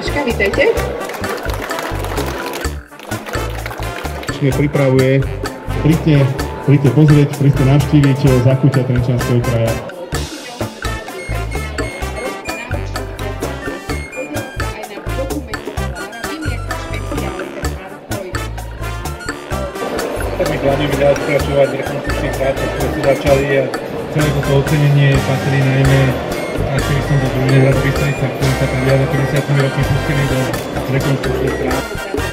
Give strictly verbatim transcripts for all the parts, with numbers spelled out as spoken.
Jaška, vítajte. Pripravuje, príďte, príďte pozrieť, príďte navštíviť Zákutia Trenčianskeho kraja. My plánujeme ďalej pokračovať v rekonstrukčných prácach, ktoré sa začali a celé toto ocenenie patrí najmä aktivistom zo Združenia Hradu Bystrica, ktorí sa pred viac ako päťdesiatimi rokmi pustili do rekonstrukčných prác.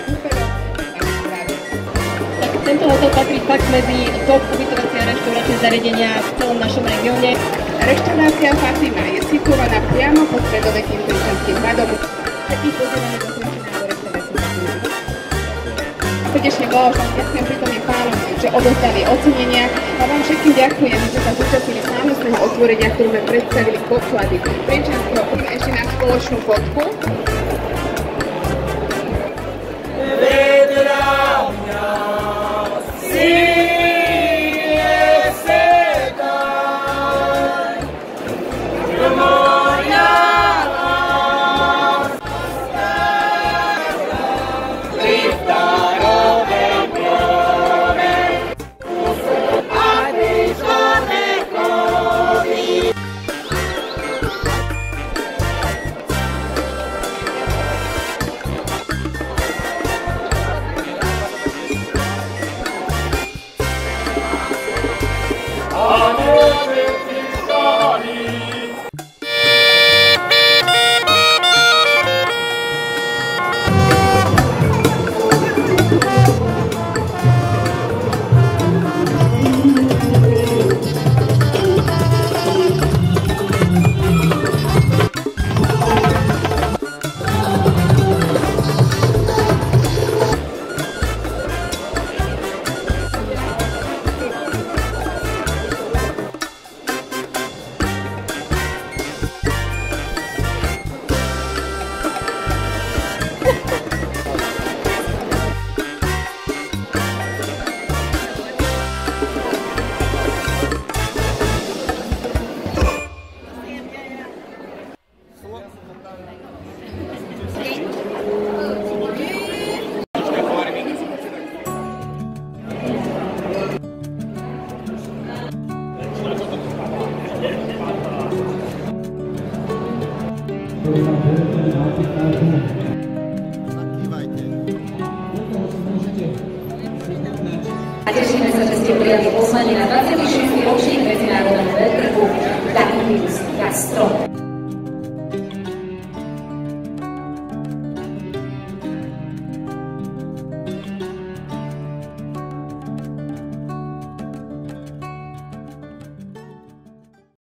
Tento hotel patrí fakt medzi top ubytovacie a reštaurácie zariadenia v celom našom regióne. Reštaurácia Fatima je situovaná priamo pod stredovekým Trenčianskym hradom. Takých pozývame do Trenčína do reštaurácie Fatima. Srdečne blahoželám ďakujem prítomným pánom, že odozdali ocenenia a vám všetkým ďakujem, že sa zúčastnili slávnostného otvorenia, ktorú sme predstavili poklady Trenčianskeho kraja. Ešte na spoločnú fotku. A tešíme sa, že ste prijali pozvanie na dvadsiaty šiesty ročník medzinárodného veľtrhu Takivus Gastro.